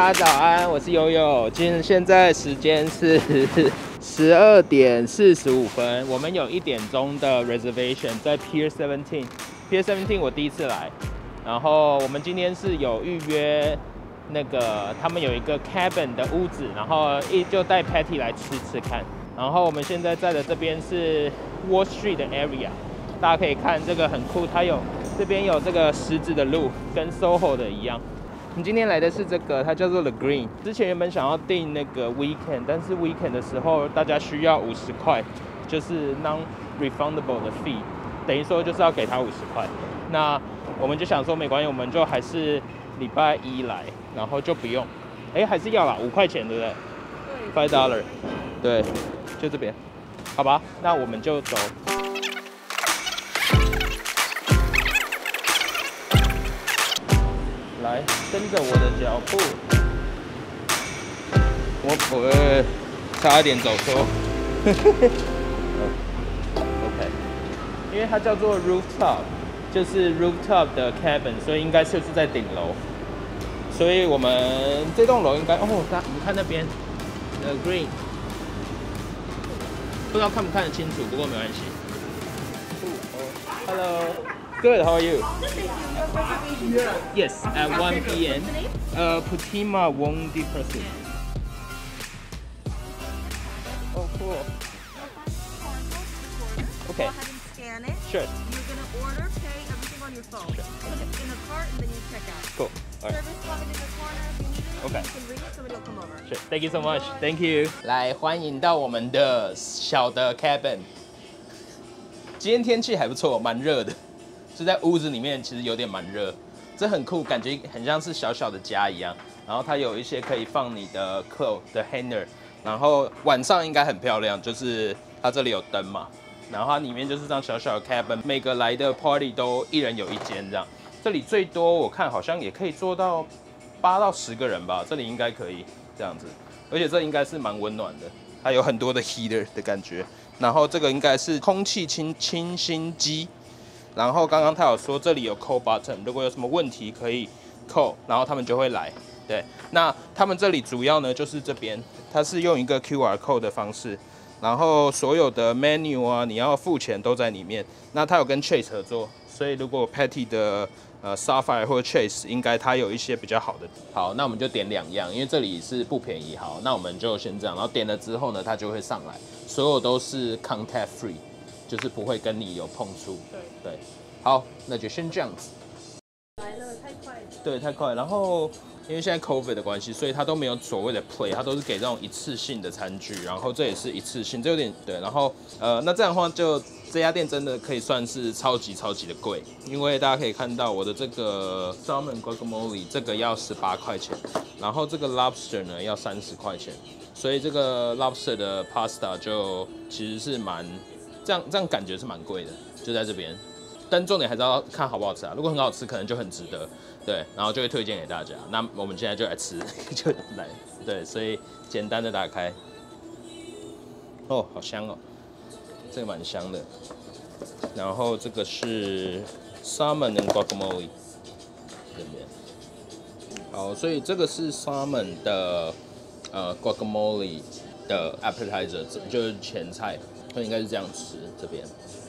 大家早安，我是悠悠。现在时间是12点45分，我们有1点钟的 reservation 在 Pier 17。Pier 17我第一次来，然后我们今天是有预约那个他们有一个 cabin 的屋子，然后就带 Patty 来吃看。然后我们现在在的这边是 Wall Street 的 area， 大家可以看这个很酷，它有这边有这个石子的路，跟 SoHo 的一样。我们今天来的是这个，它叫做 The Green。之前原本想要订那个 Weekend， 但是 Weekend 的时候大家需要50块，就是 non-refundable 的 fee， 等于说就是要给他50块。那我们就想说没关系，我们就还是礼拜一来，然后就不用。还是要啦，5块钱，对不对？$5，对，就这边，好吧？那我们就走。来，跟着我的脚步，我差一点走错。OK， 因为它叫做 rooftop， 就是 rooftop 的 cabin， 所以应该就是在顶楼。所以我们这栋楼应该，你看那边 The Green， 不知道看不看得清楚，不过没关系。Hello。Good, how are you? Yes, at 1 p.m. Putima Wondi Person. Oh, cool. Okay. Go ahead and scan it. Sure. You're gonna order, pay everything on your phone. Sure. Put it in a cart and then you check out. Cool. All right. Service closet in the corner. If you need it, Okay. you can ring it. Somebody will come over. Sure. Thank you so much. Thank you. 来，欢迎到我们的小的 cabin。今天天气还不错，蛮热的。是在屋子里面，其实有点蛮热，这很酷，感觉很像是小小的家一样。然后它有一些可以放你的 clothes 的 hanger， 然后晚上应该很漂亮，就是它这里有灯嘛，然后它里面就是这样小小的 cabin， 每个来的 party 都一人有一间这样。这里最多我看好像也可以坐到8到10个人吧，这里应该可以这样子，而且这应该是蛮温暖的，它有很多的 heater 的感觉。然后这个应该是空气清新机。然后刚刚他有说这里有 call button， 如果有什么问题可以 call， 然后他们就会来。对，那他们这里主要呢就是这边，它是用一个 QR code 的方式，然后所有的 menu 啊，你要付钱都在里面。那他有跟 Chase 合作，所以如果 Patty 的Sapphire 或者 Chase， 应该它有一些比较好的。好，那我们就点2样，因为这里是不便宜。好，那我们就先这样，然后点了之后呢，它就会上来，所有都是 contact free。就是不会跟你有碰触，对，好，那就先这样子。 来了，太快了。 对，太快。然后因为现在 COVID 的关系，所以它都没有所谓的 play， 它都是给这种一次性的餐具，然后这也是一次性，这有点对。然后那这样的话就这家店真的可以算是超级的贵，因为大家可以看到我的这个 salmon guacamole 这个要18块钱，然后这个 lobster 呢要30块钱，所以这个 lobster 的 pasta 就其实是蛮。这样感觉是蛮贵的，就在这边，但重点还是要看好不好吃啊。如果很好吃，可能就很值得，对，然后就会推荐给大家。那我们现在就来吃，就来，对，所以简单的打开，哦，好香哦，这个蛮香的。然后这个是 salmon and guacamole 这边，好，所以这个是 salmon 的guacamole 的 appetizer， 就是前菜。所以应该是这样吃，这边，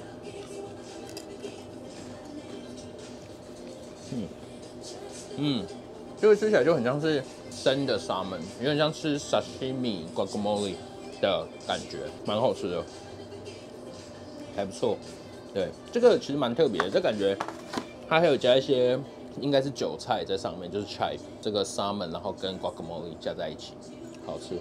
这个吃起来就很像是生的沙门，有点像吃 sashimi guacamole 的感觉，蛮好吃的，还不错。对，这个其实蛮特别的，这感觉它还有加一些应该是韭菜在上面，就是 chive 这个沙门，然后跟 guacamole 加在一起，好吃。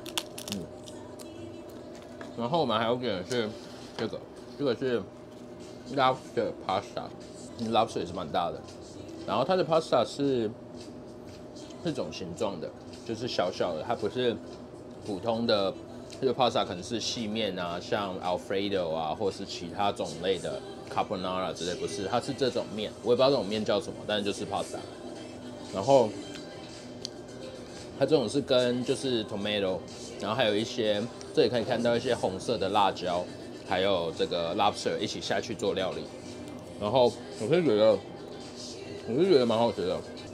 然后我们还有点是这个是 lobster pasta，lobster 也是蛮大的。然后它的 pasta 是这种形状的，就是小小的，它不是普通的。这个 pasta 可能是细面啊，像 Alfredo 啊，或是其他种类的 carbonara 之类，不是，它是这种面，我也不知道这种面叫什么，但是就是 pasta。然后它这种是跟就是 tomato， 然后还有一些。这里可以看到一些红色的辣椒，还有这个 lobster 一起下去做料理，然后我是觉得蛮好吃的。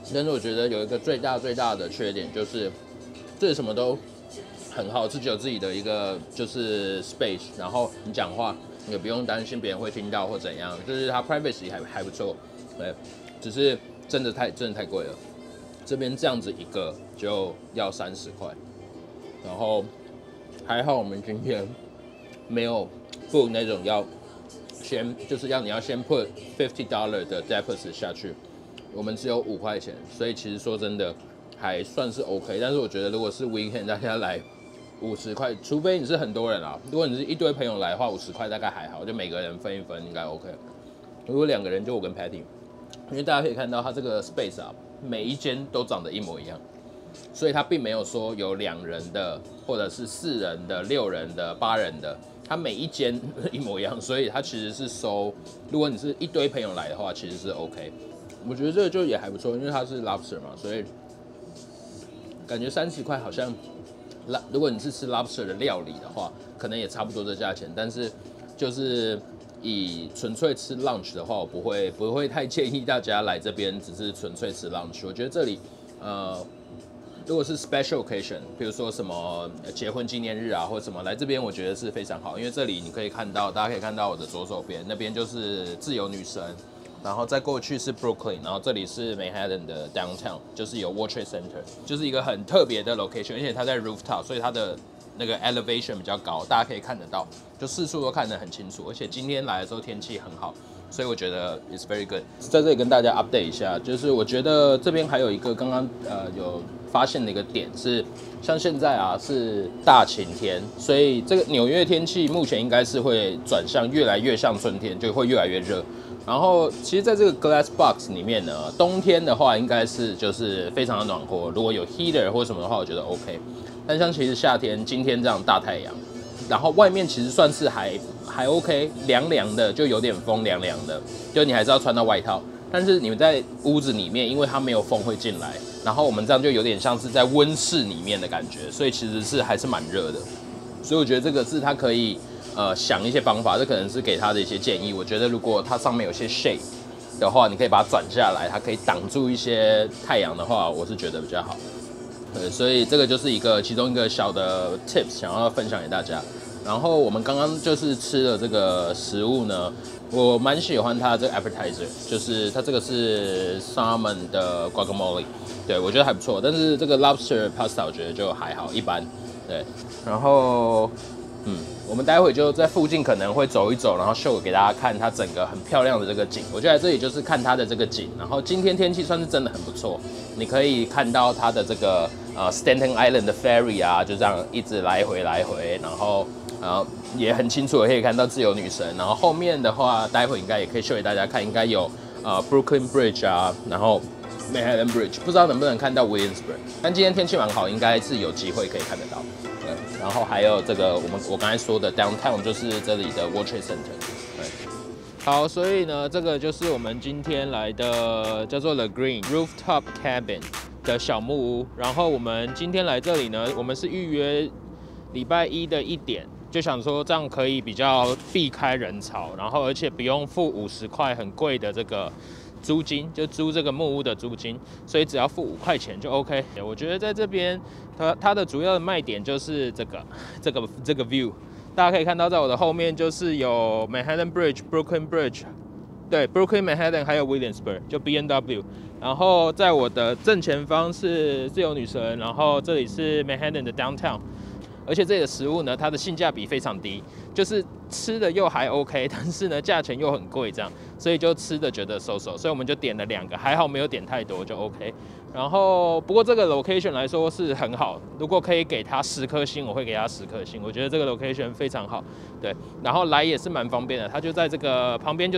但是我觉得有一个最大的缺点就是，这里什么都很好，自己有自己的一个就是 space， 然后你讲话也不用担心别人会听到或怎样，就是它 privacy 还不错，对，只是真的太贵了。这边这样子一个就要30块，然后还好我们今天没有付那种要就是你要先 put $50的 deposit 下去，我们只有5块钱，所以其实说真的还算是 OK。但是我觉得如果是 weekend 大家来50块，除非你是很多人啊，如果你是一堆朋友来的话，50块大概还好，就每个人分一分应该 OK。如果2个人就我跟 Patty， 因为大家可以看到它这个 space 啊，每一间都长得一模一样，所以它并没有说有2人的，或者是4人的、6人的、8人的，它每一间一模一样，所以它其实是收，如果你是一堆朋友来的话，其实是 OK。我觉得这个就也还不错，因为它是 lobster 嘛，所以感觉30块好像，如果你是吃 lobster 的料理的话，可能也差不多这价钱，但是就是以纯粹吃 lunch 的话，我不会太建议大家来这边只是纯粹吃 lunch。我觉得这里如果是 special occasion， 比如说什么结婚纪念日啊，或者什么来这边，我觉得是非常好，因为这里你可以看到，大家可以看到我的左手边那边就是自由女神，然后再过去是 Brooklyn， 然后这里是 Manhattan 的 downtown， 就是有 World Trade Center， 就是一个很特别的 location， 而且它在 rooftop， 所以它的那个 elevation 比较高，大家可以看得到，就四处都看得很清楚，而且今天来的时候天气很好。所以我觉得 it's very good。在这里跟大家 update 一下，就是我觉得这边还有一个刚刚有发现的一个点是，像现在啊是大晴天，所以这个纽约天气目前应该是会转向越来越像春天，就会越来越热。然后其实在这个 glass box 里面呢，冬天的话应该是就是非常的暖和，如果有 heater 或什么的话，我觉得 OK。但像其实夏天今天这样大太阳，然后外面其实算是还 OK， 凉凉的，就有点风凉凉的，就你还是要穿到外套。但是你们在屋子里面，因为它没有风会进来，然后我们这样就有点像是在温室里面的感觉，所以其实是还是蛮热的。所以我觉得这个是他可以想一些方法，这可能是给他的一些建议。我觉得如果它上面有些 shade 的话，你可以把它转下来，它可以挡住一些太阳的话，我是觉得比较好。所以这个就是其中一个小的 tips 想要分享给大家。然后我们刚刚就是吃了这个食物呢，我蛮喜欢它这个 appetizer， 就是它这个是 salmon 的 guacamole， 对我觉得还不错。但是这个 lobster pasta 我觉得就还好，一般。对，然后我们待会就在附近可能会走一走，然后秀给大家看它整个很漂亮的这个景。我觉得在这里就是看它的这个景，然后今天天气算是真的很不错，你可以看到它的这个Staten Island 的 ferry 啊，就这样一直来回，然后也很清楚的可以看到自由女神。然后后面的话，待会应该也可以秀给大家看，应该有Brooklyn Bridge 啊，然后 Manhattan Bridge， 不知道能不能看到 Williamsburg， 但今天天气蛮好，应该是有机会可以看得到。对，然后还有这个我刚才说的 downtown 就是这里的 World Trade Center。对，好，所以呢，这个就是我们今天来的叫做 The Green Rooftop Cabin 的小木屋。然后我们今天来这里呢，我们是预约礼拜一的1点。就想说这样可以比较避开人潮，然后而且不用付50块很贵的这个租金，就租这个木屋的租金，所以只要付5块钱就 OK。我觉得在这边它的主要的卖点就是这个 view， 大家可以看到在我的后面就是有 Manhattan Bridge、Brooklyn Bridge， 对 Brooklyn Manhattan 还有 Williamsburg 就 B&W， 然后在我的正前方是自由女神，然后这里是 Manhattan 的 downtown。而且这里的食物呢，它的性价比非常低，就是吃的又还 OK， 但是呢价钱又很贵，这样，所以就吃的觉得收，所以我们就点了2个，还好没有点太多就 OK。然后不过这个 location 来说是很好，如果可以给它10颗星，我会给它10颗星，我觉得这个 location 非常好，对，然后来也是蛮方便的，它就在这个旁边就是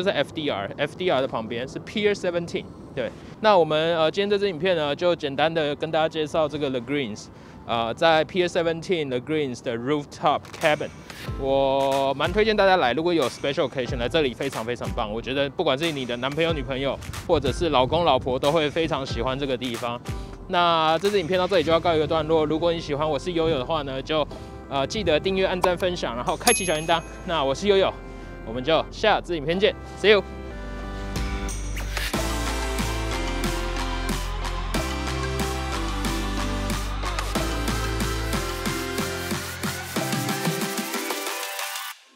FDR 的旁边是 Pier 17， 对，那我们今天这支影片呢就简单的跟大家介绍这个 The Greens。在 Pier 17 The Greens 的 Rooftop Cabin， 我蛮推荐大家来。如果有 special occasion 来这里，非常非常棒。我觉得不管是你的男朋友、女朋友，或者是老公、老婆，都会非常喜欢这个地方。那这支影片到这里就要告一个段落。如果你喜欢我是悠悠的话呢，就记得订阅、按赞、分享，然后开启小铃铛。那我是悠悠，我们就下支影片见 ，See you。